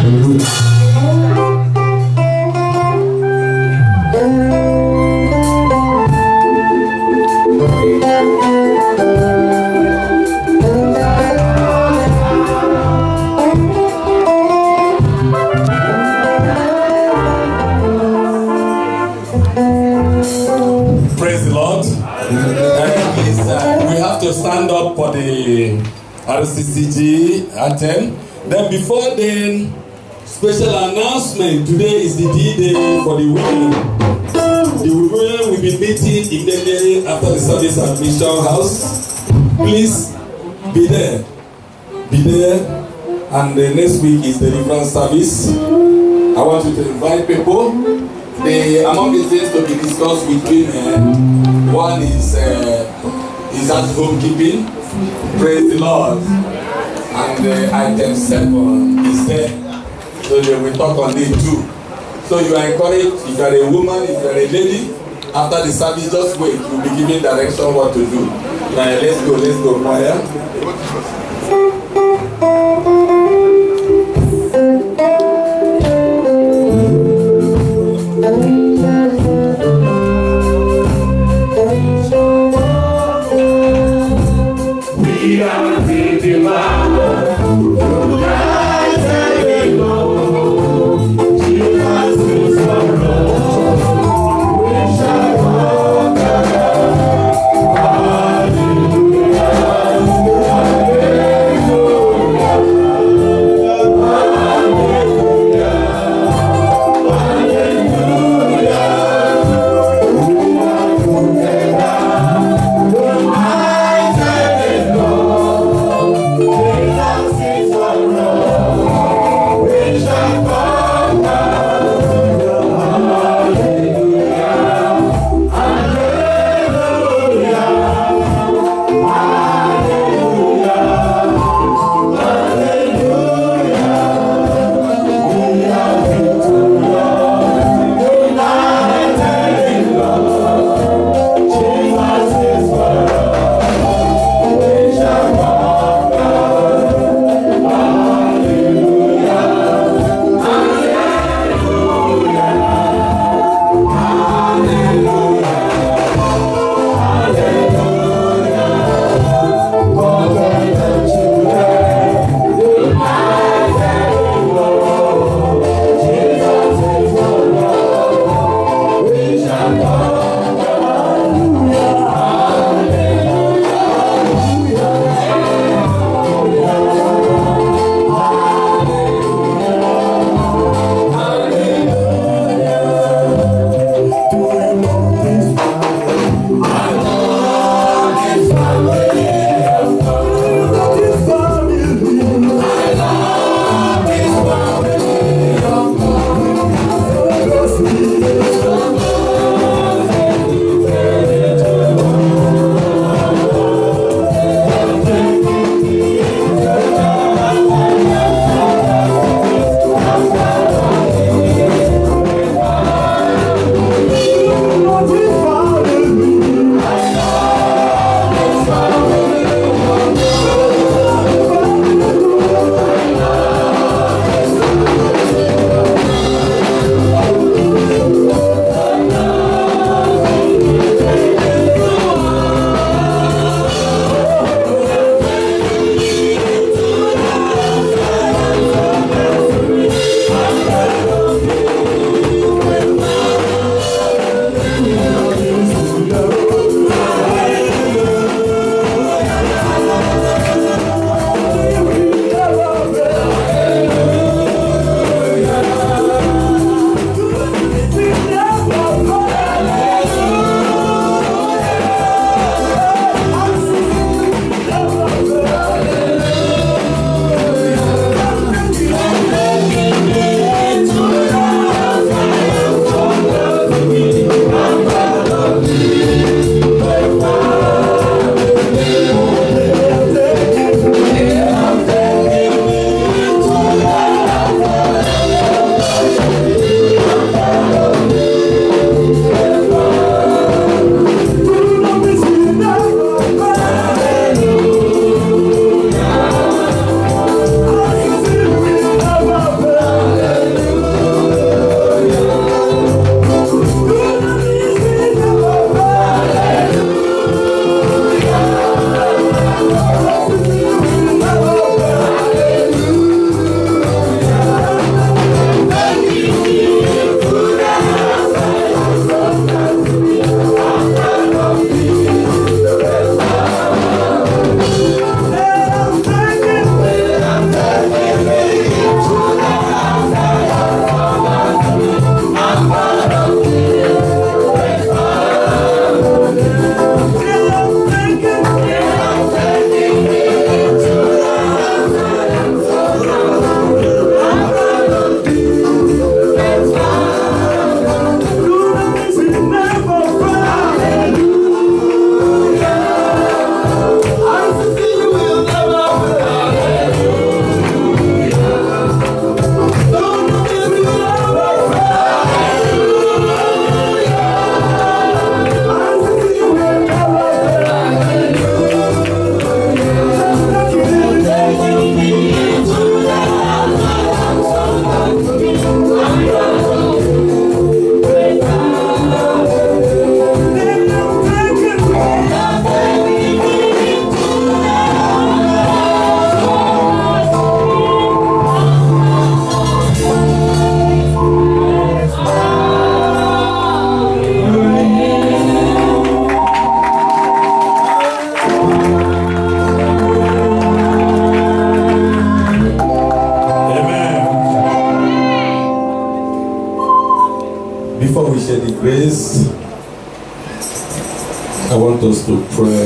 Speaker 4: Praise the Lord. Please, we have to stand up for the RCCG anthem. Then before then, special announcement. Today is the D-Day for the women. The women will be meeting immediately after the service at Mission House. Please be there. Be there. And the next week is the deliverance service. I want you to invite people. Among the things to be discussed with women, one is at home keeping. Praise the Lord. And item 7 is there. So they will talk on it too. So you are encouraged, if you are a woman, if you are a lady, after the service, just wait. You will be given direction what to do. Let's go, choir.
Speaker 3: We are redeemed. Jesus is our Lord. We shall walk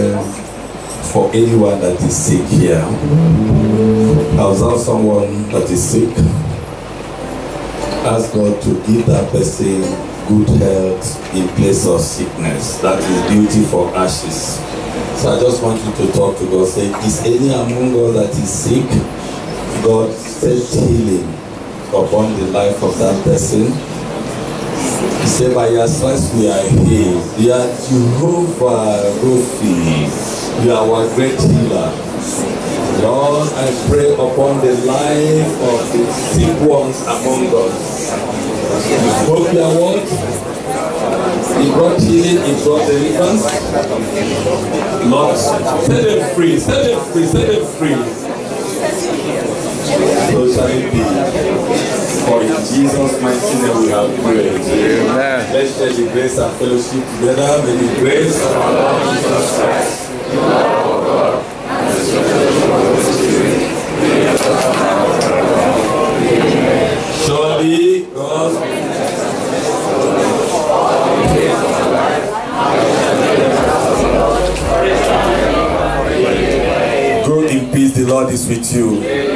Speaker 4: prayer for anyone that is sick here. Observe someone that is sick. Ask God to give that person good health in place of sickness. That is beauty for ashes. So I just want you to talk to God. Say, is any among us that is sick? God send healing upon the life of that person. He said, by your stripes we are healed. You are Jehovah Rophi. You are our great healer. Lord, I pray upon the life of the sick ones among us. You spoke your word. He brought healing, he brought deliverance. Lord, set them free, set them free, set them free. So shall it be. For in Jesus' mighty name we have prayed. Amen. Let's share the grace and fellowship together. May the grace of our Lord Jesus Christ, the love of God, and the fellowship of the Holy Spirit be with us now and forever. Surely God go in peace, the Lord is with you.